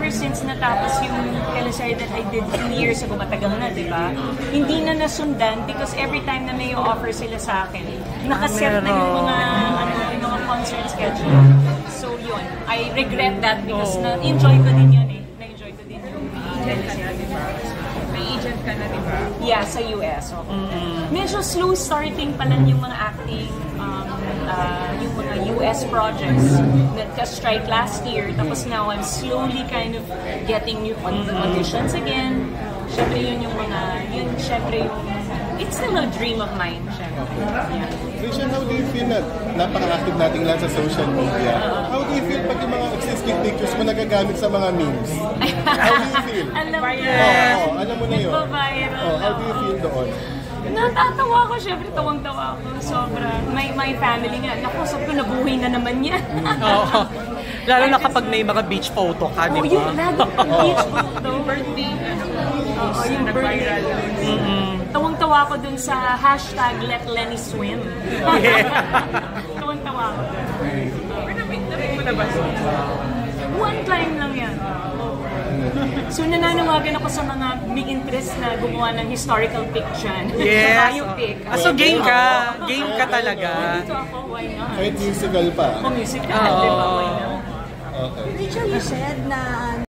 ever since natapos yung teleserye that I did 2 years ago, matagal na, di ba? Hindi na nasundan because every time na may offer sila sa akin, nakaset na yung mga concert schedule. So yun, I regret that because na-enjoy ko din yun eh. Na-enjoy ko din yung teleserye. May agent ka na, di ba? Yeah, sa US. Medyo slow starting pa lang yung mga acting, yung mga US projects. Nagka-strike last year, tapos now I'm slowly kind of getting new auditions again. Syempre yun yung mga, syempre yung, it's still a dream of mine, syempre. Yeah. Christian, how do you feel na napaka-active nating lahat sa social media? How do you feel pag yung mga existing pictures mo nagagamit sa mga memes? How do you feel? Alam mo alam mo na yun. How do you feel doon? Natatawa ko, syempre tawang-tawa ko. Sobra. My family nga, naku, sabi ko, nabuhay na naman yan. Lalo na kapag may mga beach photo ka, di ba? Yung lagi beach photo. Birthday, yung viral. Tawang-tawa ko dun sa hashtag Let Lenny Swim. Tawang-tawa ko dun. Nabig mo na ba? One time lang yan. So nananawagan ako sa mga may interest na gumawa ng historical fiction. Yes. Biopic. So game ka. Game ka talaga. Dito ako, why not? Kahit musical pa. Musical, di ba? Why not? Okay. Rachel, you said na